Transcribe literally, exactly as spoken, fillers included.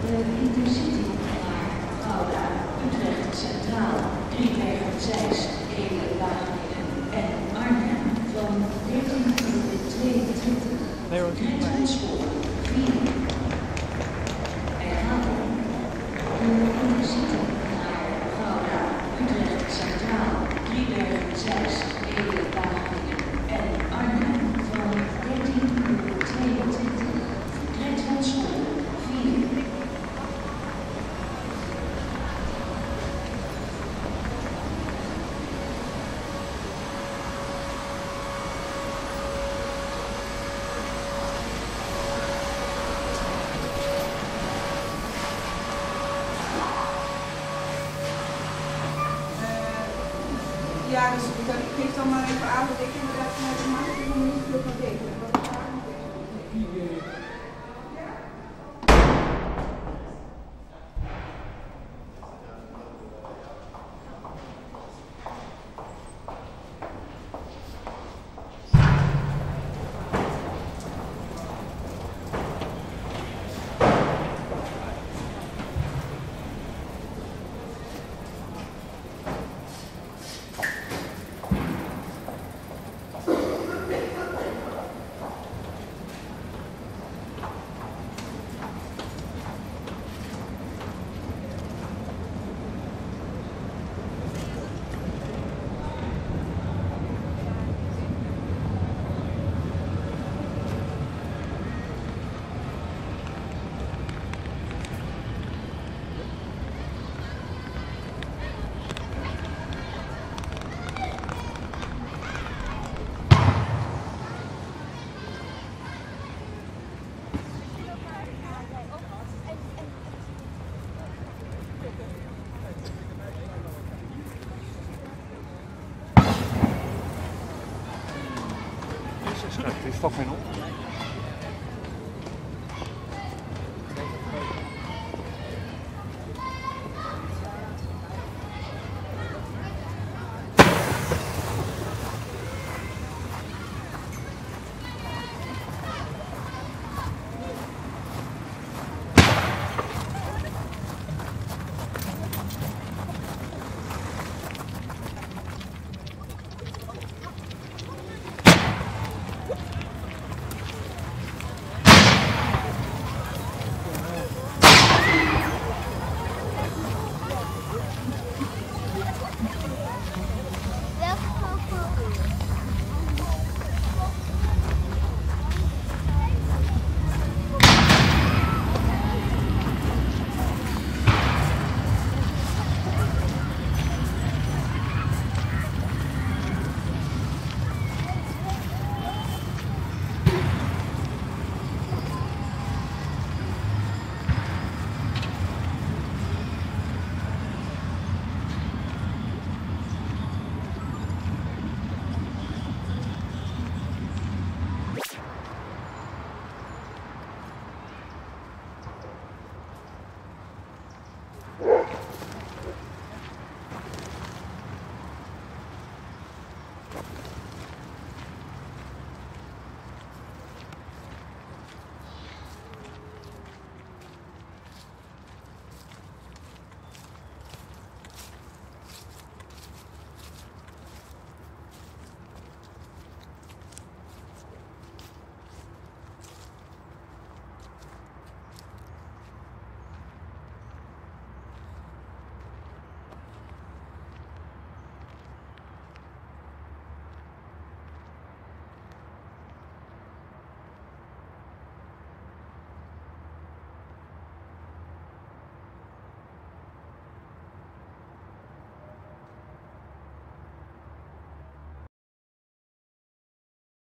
de Intercity naar Gouda, Utrecht Centraal, Driebergen, Zeist, Ede, Wageningen en Arnhem van dertien uur tweeëntwintig. Treinspoor vier. Herhaling. De Intercity naar Gouda, Utrecht Centraal, Driebergen, Zeist, Ede, Wageningen en Arnhem van dertien uur tweeëntwintig. Treinspoor vier. Ja, dus ik geef dan maar even aan dat ik inderdaad naar de maand om niet veel kan rekenen. Wat ik daar moet rekenen. Het is toch geen op?